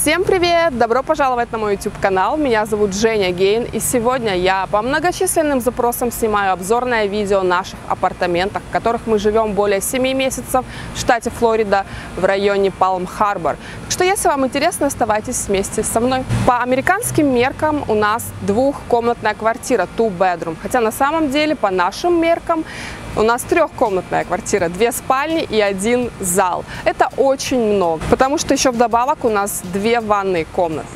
Всем привет! Добро пожаловать на мой YouTube канал. Меня зовут Женя Гейн, и сегодня я по многочисленным запросам снимаю обзорное видео наших апартаментах, в которых мы живем более 7 месяцев в штате Флорида в районе Палм-Харбор. Так что, если вам интересно, оставайтесь вместе со мной. По американским меркам у нас двухкомнатная квартира, two bedroom, хотя на самом деле по нашим меркам у нас трехкомнатная квартира, 2 спальни и 1 зал. Это очень много, потому что еще вдобавок у нас 2 ванные комнаты.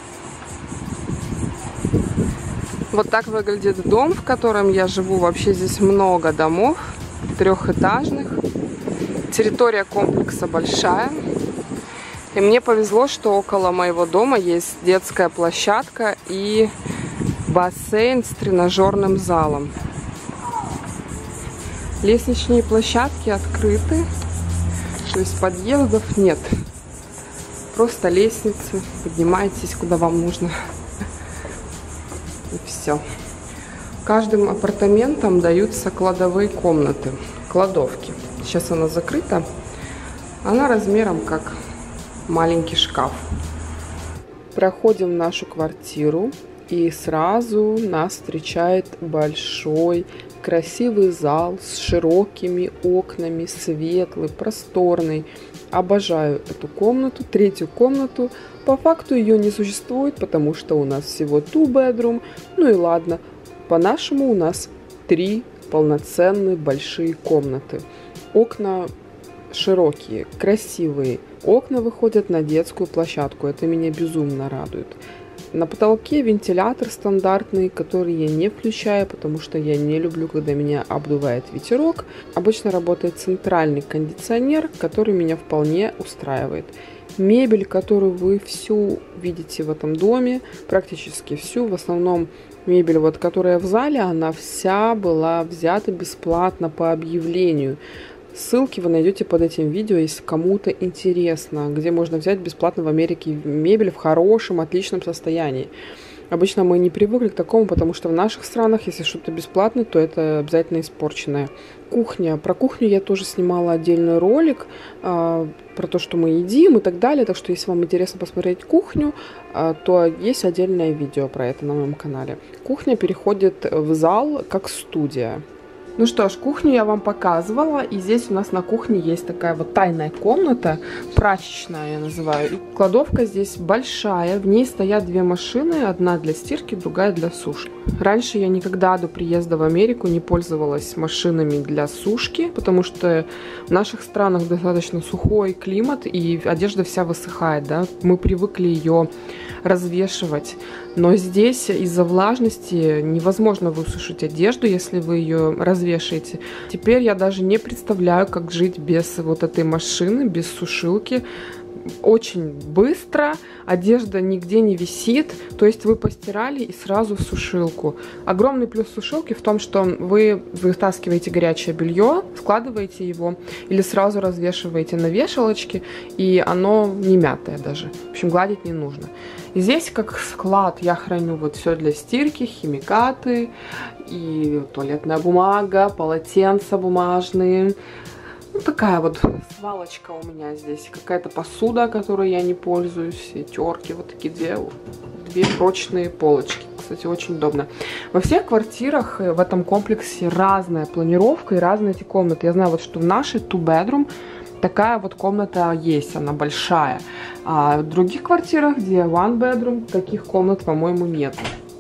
Вот так выглядит дом, в котором я живу. Вообще здесь много домов, трехэтажных. Территория комплекса большая. И мне повезло, что около моего дома есть детская площадка и бассейн с тренажерным залом. Лестничные площадки открыты, то есть подъездов нет. Просто лестницы, поднимаетесь куда вам нужно. И все. Каждым апартаментам даются кладовые комнаты, кладовки. Сейчас она закрыта. Она размером как маленький шкаф. Проходим в нашу квартиру, и сразу нас встречает большой красивый зал с широкими окнами, светлый, просторный. Обожаю эту комнату, третью комнату. По факту ее не существует, потому что у нас всего two bedroom. Ну и ладно, по-нашему у нас 3 полноценные большие комнаты. Окна широкие, красивые. Окна выходят на детскую площадку. Это меня безумно радует. На потолке вентилятор стандартный, который я не включаю, потому что я не люблю, когда меня обдувает ветерок. Обычно работает центральный кондиционер, который меня вполне устраивает. Мебель, которую вы всю видите в этом доме, практически всю, в основном мебель, вот, которая в зале, она вся была взята бесплатно по объявлению. Ссылки вы найдете под этим видео, если кому-то интересно, где можно взять бесплатно в Америке мебель в хорошем, отличном состоянии. Обычно мы не привыкли к такому, потому что в наших странах, если что-то бесплатное, то это обязательно испорченное. Кухня. Про кухню я тоже снимала отдельный ролик, про то, что мы едим и так далее. Так что, если вам интересно посмотреть кухню, то есть отдельное видео про это на моем канале. Кухня переходит в зал как студия. Ну что ж, кухню я вам показывала, и здесь у нас на кухне есть такая вот тайная комната, прачечная я называю. И кладовка здесь большая, в ней стоят 2 машины, одна для стирки, другая для сушки. Раньше я никогда до приезда в Америку не пользовалась машинами для сушки, потому что в наших странах достаточно сухой климат, и одежда вся высыхает, да, мы привыкли ее развешивать. Но здесь из-за влажности невозможно высушить одежду, если вы ее развешаете. Теперь я даже не представляю, как жить без вот этой машины, без сушилки. Очень быстро, одежда нигде не висит, то есть вы постирали и сразу в сушилку. Огромный плюс сушилки в том, что вы вытаскиваете горячее белье, складываете его или сразу развешиваете на вешалочке, и оно не мятое даже. В общем, гладить не нужно. И здесь как склад я храню вот все для стирки, химикаты и туалетная бумага, полотенца бумажные. Ну, такая вот свалочка у меня здесь. Какая-то посуда, которой я не пользуюсь. И терки. Вот такие две прочные полочки. Кстати, очень удобно. Во всех квартирах в этом комплексе разная планировка и разные эти комнаты. Я знаю, вот, что в нашей two bedroom такая вот комната есть. Она большая. А в других квартирах, где one bedroom, таких комнат, по-моему, нет.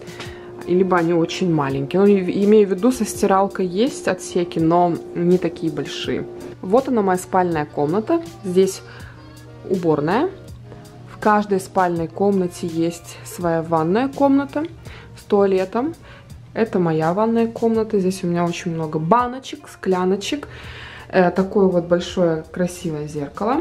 Либо они очень маленькие. Ну, имею в виду, со стиралкой есть отсеки, но не такие большие. Вот она, моя спальная комната. Здесь уборная. В каждой спальной комнате есть своя ванная комната с туалетом. Это моя ванная комната. Здесь у меня очень много баночек, скляночек. Такое вот большое красивое зеркало.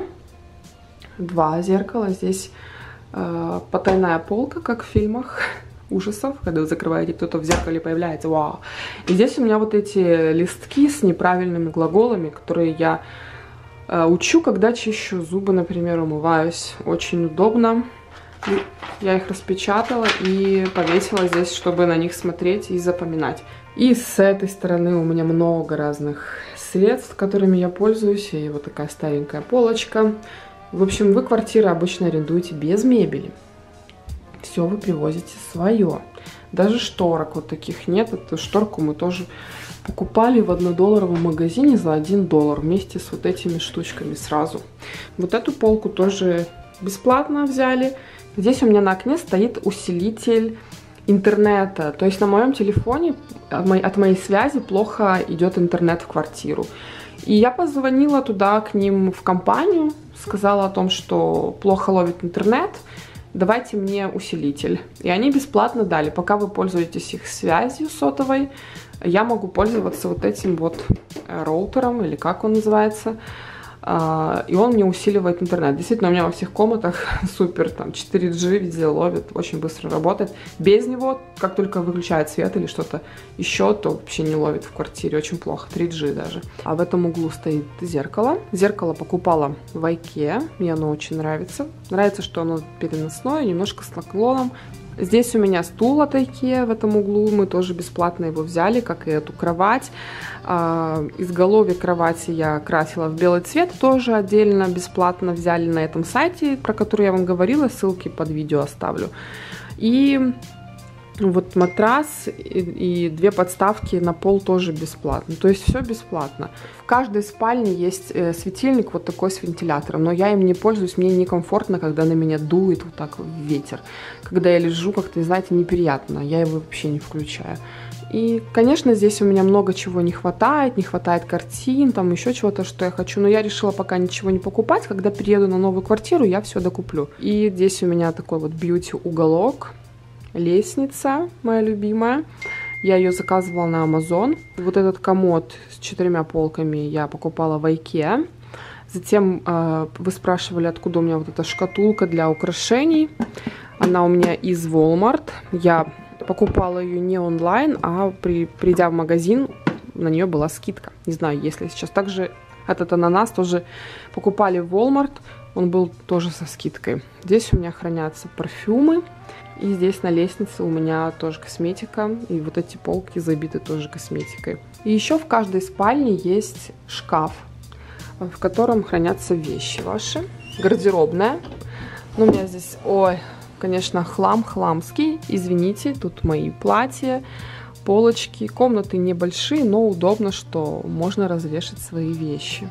2 зеркала. Здесь потайная полка, как в фильмах ужасов, когда вы закрываете, кто-то в зеркале появляется, вау. И здесь у меня вот эти листки с неправильными глаголами, которые я учу, когда чищу зубы, например, умываюсь. Очень удобно. Я их распечатала и повесила здесь, чтобы на них смотреть и запоминать. И с этой стороны у меня много разных средств, которыми я пользуюсь. И вот такая старенькая полочка. В общем, вы квартиры обычно арендуете без мебели. Все вы привозите свое. Даже шторок вот таких нет. Эту шторку мы тоже покупали в $1 магазине за $1 вместе с вот этими штучками сразу. Вот эту полку тоже бесплатно взяли. Здесь у меня на окне стоит усилитель интернета. То есть на моем телефоне от моей связи плохо идет интернет в квартиру. И я позвонила туда к ним в компанию, сказала о том, что плохо ловит интернет. Давайте мне усилитель. И они бесплатно дали. Пока вы пользуетесь их связью сотовой, я могу пользоваться вот этим вот роутером, или как он называется. И он мне усиливает интернет. Действительно, у меня во всех комнатах супер, там 4G везде ловит, очень быстро работает. Без него, как только выключает свет или что-то еще, то вообще не ловит в квартире, очень плохо, 3G даже. А в этом углу стоит зеркало. Зеркало покупала в IKEA, мне оно очень нравится. Нравится, что оно переносное, немножко с наклоном. Здесь у меня стул от IKEA в этом углу, мы тоже бесплатно его взяли, как и эту кровать. Изголовье кровати я красила в белый цвет, тоже отдельно бесплатно взяли на этом сайте, про который я вам говорила, ссылки под видео оставлю. И вот матрас и 2 подставки на пол тоже бесплатно, то есть все бесплатно. В каждой спальне есть светильник вот такой с вентилятором, но я им не пользуюсь, мне некомфортно, когда на меня дует вот так ветер. Когда я лежу, как-то, знаете, неприятно, я его вообще не включаю. И, конечно, здесь у меня много чего не хватает картин, там еще чего-то, что я хочу, но я решила пока ничего не покупать, когда перееду на новую квартиру, я все докуплю. И здесь у меня такой вот бьюти-уголок, лестница моя любимая. Я ее заказывала на Amazon. Вот этот комод с 4 полками я покупала в IKEA. Затем вы спрашивали, откуда у меня вот эта шкатулка для украшений. Она у меня из Walmart. Я покупала ее не онлайн, а придя в магазин, на нее была скидка. Не знаю, если сейчас. Также этот ананас тоже покупали в Walmart. Он был тоже со скидкой. Здесь у меня хранятся парфюмы. И здесь на лестнице у меня тоже косметика. И вот эти полки забиты тоже косметикой. И еще в каждой спальне есть шкаф, в котором хранятся вещи ваши. Гардеробная. Ну, у меня здесь, ой, конечно, хлам хламский. Извините, тут мои платья, полочки. Комнаты небольшие, но удобно, что можно развешать свои вещи.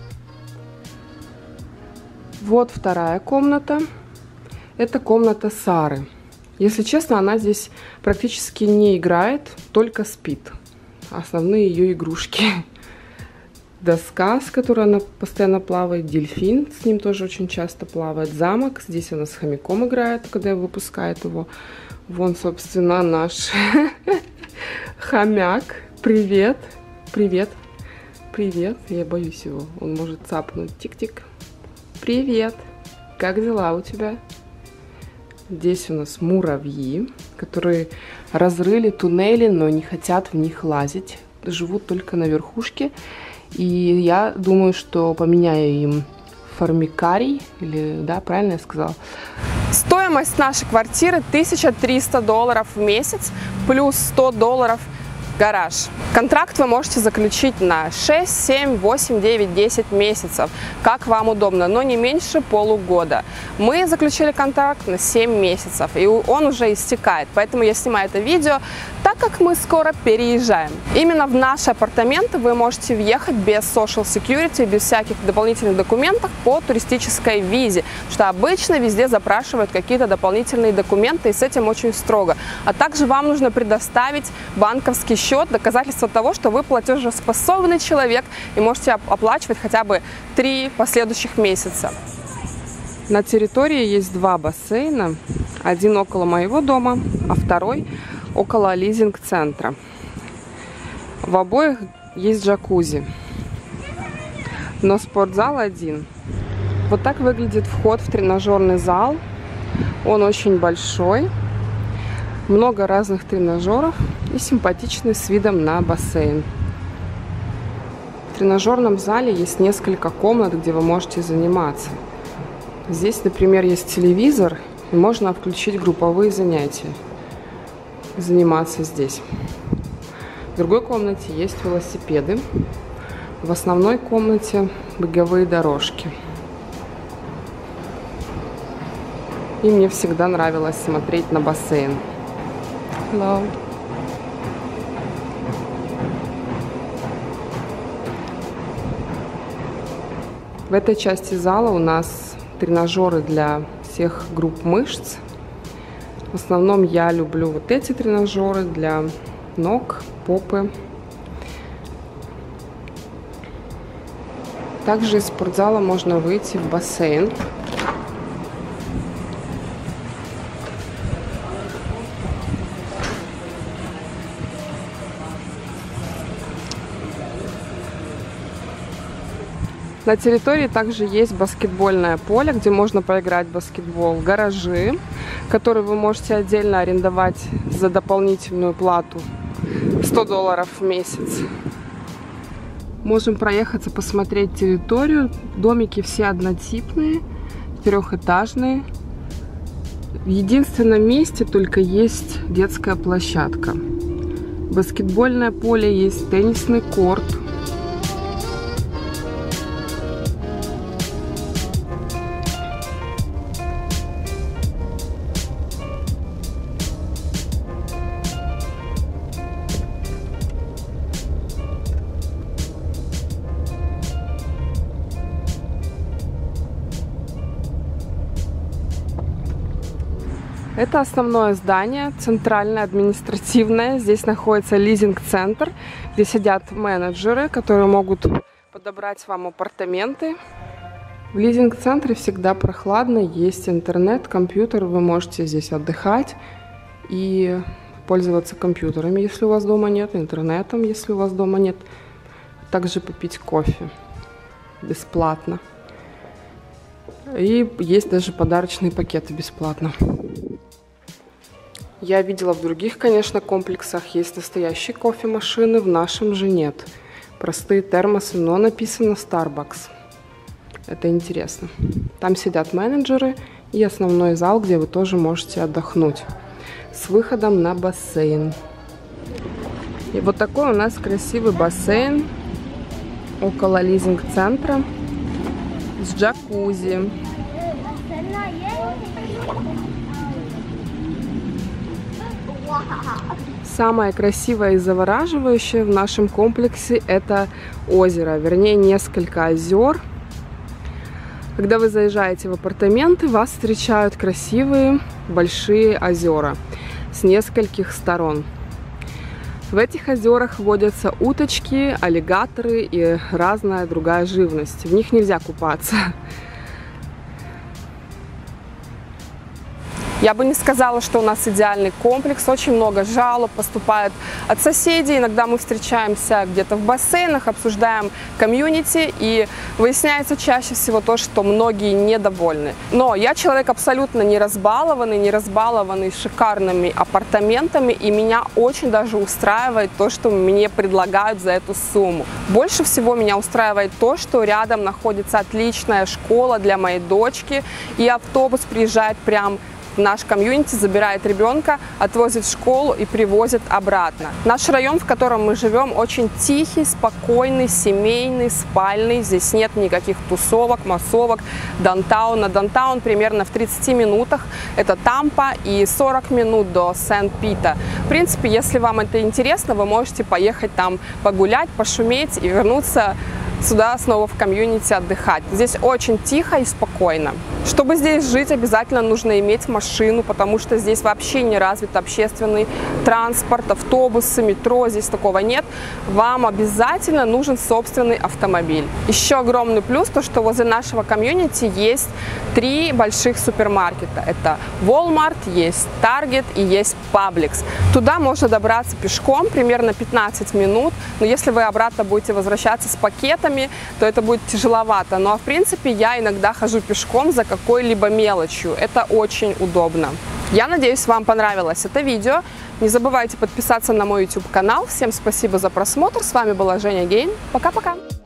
Вот вторая комната. Это комната Сары. Если честно, она здесь практически не играет, только спит. Основные ее игрушки. Доска, с которой она постоянно плавает. Дельфин, с ним тоже очень часто плавает. Замок, здесь она с хомяком играет, когда выпускает его. Вон, собственно, наш хомяк. Привет, привет, привет. Я боюсь его, он может цапнуть. Тик-тик. Привет, как дела у тебя? Здесь у нас муравьи, которые разрыли туннели, но не хотят в них лазить. Живут только на верхушке. И я думаю, что поменяю им формикарий. Или, да, правильно я сказала? Стоимость нашей квартиры $1300 в месяц, плюс $100 гараж. Контракт вы можете заключить на 6, 7, 8, 9, 10 месяцев, как вам удобно, но не меньше полугода. Мы заключили контракт на 7 месяцев, и он уже истекает, поэтому я снимаю это видео, так как мы скоро переезжаем. Именно в наши апартаменты вы можете въехать без social security, без всяких дополнительных документов по туристической визе, что обычно везде запрашивают какие-то дополнительные документы, и с этим очень строго. А также вам нужно предоставить банковский счет, доказательство того, что вы платежеспособный человек и можете оплачивать хотя бы 3 последующих месяца. На территории есть 2 бассейна. Один около моего дома, а второй около лизинг-центра. В обоих есть джакузи. Но спортзал один. Вот так выглядит вход в тренажерный зал. Он очень большой. Много разных тренажеров и симпатичный с видом на бассейн. В тренажерном зале есть несколько комнат, где вы можете заниматься. Здесь, например, есть телевизор, и можно включить групповые занятия. Заниматься здесь. В другой комнате есть велосипеды. В основной комнате беговые дорожки. И мне всегда нравилось смотреть на бассейн. Hello. В этой части зала у нас тренажеры для всех групп мышц. В основном я люблю вот эти тренажеры для ног, попы. Также из спортзала можно выйти в бассейн. На территории также есть баскетбольное поле, где можно поиграть в баскетбол, гаражи, которые вы можете отдельно арендовать за дополнительную плату $100 в месяц. Можем проехаться, посмотреть территорию. Домики все однотипные, трехэтажные. В единственном месте только есть детская площадка. Баскетбольное поле есть, теннисный корт. Это основное здание, центральное, административное. Здесь находится лизинг-центр, где сидят менеджеры, которые могут подобрать вам апартаменты. В лизинг-центре всегда прохладно, есть интернет, компьютер. Вы можете здесь отдыхать и пользоваться компьютерами, если у вас дома нет, интернетом, если у вас дома нет. Также попить кофе бесплатно. И есть даже подарочные пакеты бесплатно. Я видела в других, конечно, комплексах есть настоящие кофемашины, в нашем же нет. Простые термосы, но написано Starbucks. Это интересно. Там сидят менеджеры и основной зал, где вы тоже можете отдохнуть. С выходом на бассейн. И вот такой у нас красивый бассейн около лизинг-центра с джакузи. Самое красивое и завораживающее в нашем комплексе — это озеро, вернее несколько озер. Когда вы заезжаете в апартаменты, вас встречают красивые большие озера с нескольких сторон. В этих озерах водятся уточки, аллигаторы и разная другая живность. В них нельзя купаться. Я бы не сказала, что у нас идеальный комплекс. Очень много жалоб поступает от соседей. Иногда мы встречаемся где-то в бассейнах, обсуждаем комьюнити, и выясняется чаще всего то, что многие недовольны. Но я человек абсолютно не разбалованный шикарными апартаментами, и меня очень даже устраивает то, что мне предлагают за эту сумму. Больше всего меня устраивает то, что рядом находится отличная школа для моей дочки, и автобус приезжает прям в наш комьюнити, забирает ребенка, отвозит в школу и привозит обратно. Наш район, в котором мы живем, очень тихий, спокойный, семейный, спальный. Здесь нет никаких тусовок, массовок, даунтауна. Даунтаун примерно в 30 минутах. Это Тампа, и 40 минут до Сент-Пита. В принципе, если вам это интересно, вы можете поехать там погулять, пошуметь и вернуться сюда снова в комьюнити отдыхать. Здесь очень тихо и спокойно. Чтобы здесь жить, обязательно нужно иметь машину, потому что здесь вообще не развит общественный транспорт, автобусы, метро, здесь такого нет. Вам обязательно нужен собственный автомобиль. Еще огромный плюс, то что возле нашего комьюнити есть 3 больших супермаркета. Это Walmart, есть Target и есть Publix. Туда можно добраться пешком примерно 15 минут, но если вы обратно будете возвращаться с пакетами, то это будет тяжеловато. Ну а в принципе я иногда хожу пешком за какой-либо мелочью. Это очень удобно. Я надеюсь, вам понравилось это видео. Не забывайте подписаться на мой YouTube канал. Всем спасибо за просмотр. С вами была Женя Гейн. Пока-пока!